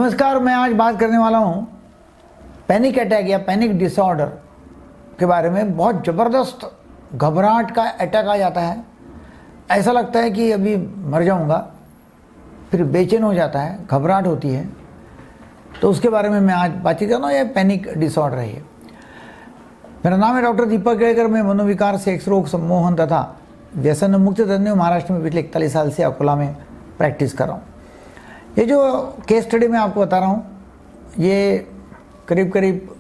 नमस्कार, मैं आज बात करने वाला हूँ पैनिक अटैक या पैनिक डिसऑर्डर के बारे में। बहुत ज़बरदस्त घबराहट का अटैक आ जाता है, ऐसा लगता है कि अभी मर जाऊँगा, फिर बेचैन हो जाता है, घबराहट होती है। तो उसके बारे में मैं आज बातचीत कर रहा हूँ। ये पैनिक डिसऑर्डर है। ये मेरा नाम है डॉक्टर दीपक केड़कर। मैं मनोविकार, सेक्स रोग, सम्मोहन तथा व्यसन मुक्त तज्ञ महाराष्ट्र में पिछले 41 साल से अकोला में प्रैक्टिस कर रहा हूँ। ये जो केस स्टडी मैं आपको बता रहा हूँ, ये करीब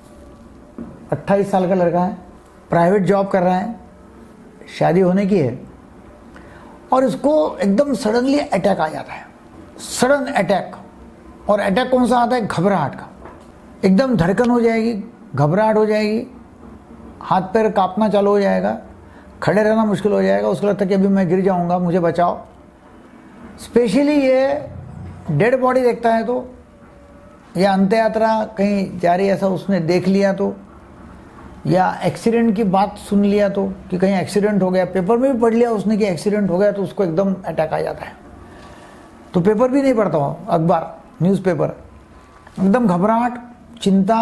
28 साल का लड़का है, प्राइवेट जॉब कर रहा है, शादी होने की है और इसको एकदम सडनली अटैक आ जाता है। Sudden attack. और अटैक कौन सा आता है? घबराहट का। एकदम धड़कन हो जाएगी, घबराहट हो जाएगी, हाथ पैर कांपना चालू हो जाएगा, खड़े रहना मुश्किल हो जाएगा, उसको लगता है कि अभी मैं गिर जाऊंगा, मुझे बचाओ। स्पेशली ये डेड बॉडी देखता है तो, या अंत्य यात्रा कहीं जा रही है ऐसा उसने देख लिया तो, या एक्सीडेंट की बात सुन लिया तो कि कहीं एक्सीडेंट हो गया, पेपर में भी पढ़ लिया उसने कि एक्सीडेंट हो गया, तो उसको एकदम अटैक आ जाता है। तो पेपर भी नहीं पढ़ता हो, अखबार, न्यूज़पेपर, एकदम घबराहट, चिंता।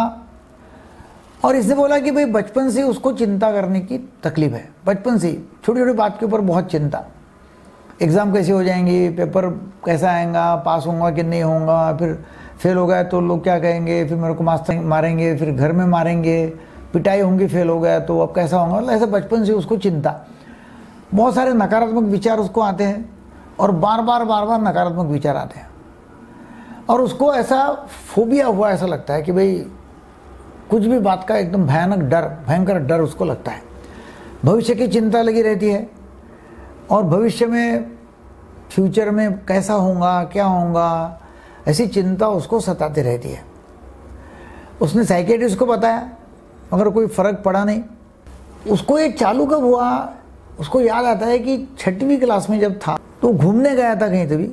और इसने बोला कि भाई बचपन से उसको चिंता करने की तकलीफ है, बचपन से छोटी छोटी बात के ऊपर बहुत चिंता। एग्ज़ाम कैसे हो जाएंगी, पेपर कैसा आएगा, पास होऊंगा कि नहीं होऊंगा, फिर फेल हो गया तो लोग क्या कहेंगे, फिर मेरे को मास्टर मारेंगे, फिर घर में मारेंगे, पिटाई होंगी फेल हो गया तो अब कैसा होगा। मतलब ऐसे बचपन से उसको चिंता, बहुत सारे नकारात्मक विचार उसको आते हैं और बार बार नकारात्मक विचार आते हैं। और उसको ऐसा फोबिया हुआ, ऐसा लगता है कि भाई कुछ भी बात का एकदम भयंकर डर उसको लगता है। भविष्य की चिंता लगी रहती है और भविष्य में, फ्यूचर में कैसा होगा, क्या होगा, ऐसी चिंता उसको सताती रहती है। उसने साइकियाट्रिस्ट को बताया मगर कोई फ़र्क पड़ा नहीं। उसको ये चालू कब हुआ, उसको याद आता है कि 6वीं क्लास में जब था तो घूमने गया था कहीं तभी,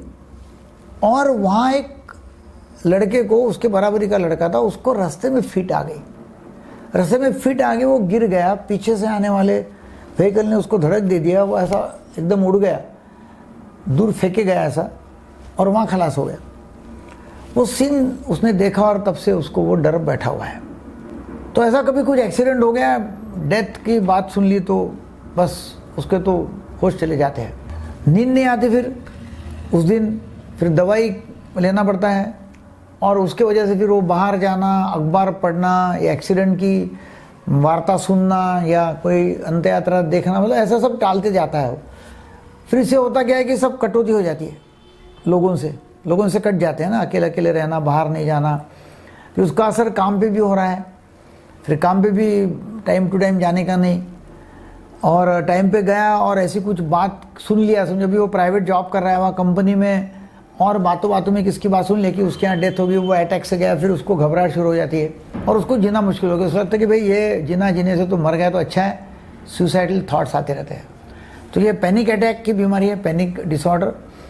और वहाँ एक लड़के को, उसके बराबरी का लड़का था, उसको रास्ते में फिट आ गई। रास्ते में फिट आ गई, वो गिर गया, पीछे से आने वाले व्हीकल ने उसको धड़क दे दिया, वो ऐसा एकदम उड़ गया, दूर फेंके गया ऐसा, और वहाँ खलास हो गया। वो सीन उसने देखा और तब से उसको वो डर बैठा हुआ है। तो ऐसा कभी कुछ एक्सीडेंट हो गया, डेथ की बात सुन ली तो बस उसके तो होश चले जाते हैं, नींद नहीं आती फिर उस दिन, फिर दवाई लेना पड़ता है, और उसके वजह से फिर वो बाहर जाना, अखबार पढ़ना, या एक्सीडेंट की वार्ता सुनना, या कोई अंत्य यात्रा देखना, मतलब ऐसा सब टालते जाता है वो। फिर इससे होता क्या है कि सब कटौती हो जाती है, लोगों से कट जाते हैं ना, अकेले अकेले रहना, बाहर नहीं जाना। फिर उसका असर काम पे भी हो रहा है, फिर काम पे भी टाइम टू टाइम जाने का नहीं, और टाइम पे गया और ऐसी कुछ बात सुन लिया, समझो भी वो प्राइवेट जॉब कर रहा है वहाँ कंपनी में, और बातों में किसकी बात सुन ली कि उसके यहाँ डेथ होगी, वो अटैक से गया, फिर उसको घबराहट शुरू हो जाती है और उसको जीना मुश्किल हो गया। उसको लगता है कि भाई ये जीने से तो मर गया तो अच्छा है, सुसाइडल थॉट्स आते रहते हैं। तो ये पैनिक अटैक की बीमारी है, पैनिक डिसऑर्डर।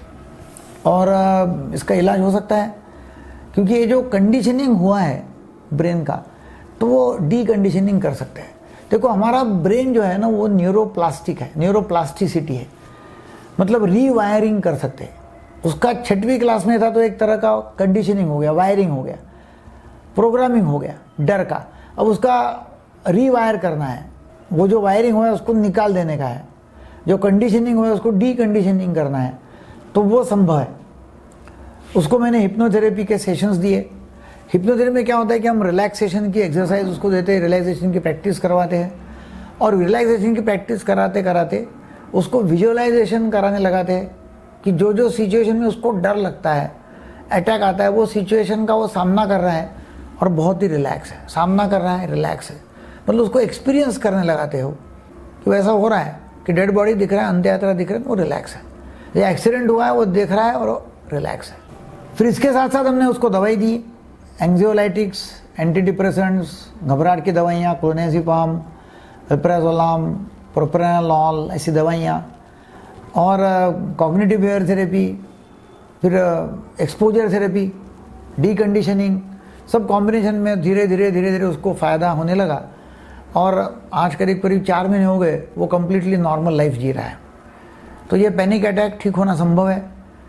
और इसका इलाज हो सकता है, क्योंकि ये जो कंडीशनिंग हुआ है ब्रेन का, तो वो डीकंडीशनिंग कर सकते हैं। देखो हमारा ब्रेन जो है ना, वो न्यूरोप्लास्टिक है, न्यूरोप्लास्टिसिटी है, मतलब रीवायरिंग कर सकते हैं। उसका 6वीं क्लास में था तो एक तरह का कंडीशनिंग हो गया, वायरिंग हो गया, प्रोग्रामिंग हो गया डर का। अब उसका रीवायर करना है, वो जो वायरिंग हुआ है उसको निकाल देने का है, जो कंडीशनिंग हुआ है उसको डीकंडीशनिंग करना है, तो वो संभव है। उसको मैंने हिप्नोथेरेपी के सेशंस दिए। हिप्नोथेरेपी में क्या होता है कि हम रिलैक्सेशन की एक्सरसाइज उसको देते हैं, रिलैक्सेशन की प्रैक्टिस करवाते हैं, और रिलैक्सेशन की प्रैक्टिस कराते कराते उसको विजुअलाइजेशन कराने लगाते हैं कि जो जो सिचुएशन में उसको डर लगता है, अटैक आता है, वो सिचुएशन का वो सामना कर रहा है और बहुत ही रिलैक्स है, सामना कर रहा है, रिलैक्स है। मतलब उसको एक्सपीरियंस करने लगाते हो कि वैसा हो रहा है कि डेड बॉडी दिख रहा है, अंत्य यात्रा दिख रहा है, वो रिलैक्स है, या एक्सीडेंट हुआ है वो देख रहा है और रिलैक्स है। फिर इसके साथ साथ हमने उसको दवाई दी, एंग्जियोलाइटिक्स, एंटी डिप्रेसेंट्स, घबराहट की दवाइयाँ, क्लोनेजिपाम, अल्प्राजोलाम, प्रोप्रानोलॉल, ऐसी दवाइयाँ, और कॉग्निटिव बिहेवियर थेरेपी, फिर एक्सपोजर थेरेपी, डीकंडीशनिंग, सब कॉम्बिनेशन में धीरे धीरे उसको फ़ायदा होने लगा। और आज करीब 4 महीने हो गए, वो कम्प्लीटली नॉर्मल लाइफ जी रहा है। तो ये पैनिक अटैक ठीक होना संभव है।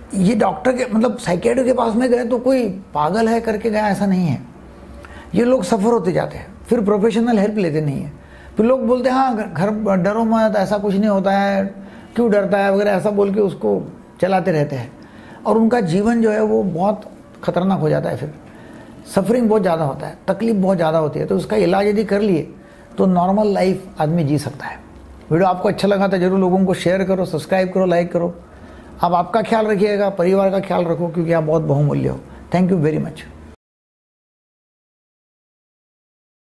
ये डॉक्टर के मतलब साइकियाट्रिस्ट के पास में गए तो कोई पागल है करके गया, ऐसा नहीं है। ये लोग सफ़र होते जाते हैं, फिर प्रोफेशनल हेल्प लेते नहीं है। फिर लोग बोलते हैं हाँ घर डरो मत, ऐसा कुछ नहीं होता है, क्यों डरता है वगैरह, ऐसा बोल के उसको चलाते रहते हैं और उनका जीवन जो है वो बहुत ख़तरनाक हो जाता है। फिर सफरिंग बहुत ज़्यादा होता है, तकलीफ बहुत ज़्यादा होती है। तो उसका इलाज यदि कर लिए तो नॉर्मल लाइफ आदमी जी सकता है। वीडियो आपको अच्छा लगा तो ज़रूर लोगों को शेयर करो, सब्सक्राइब करो, लाइक करो। आप आपका ख्याल रखिएगा, परिवार का ख्याल रखो, क्योंकि आप बहुत बहुमूल्य हो। Thank you very much.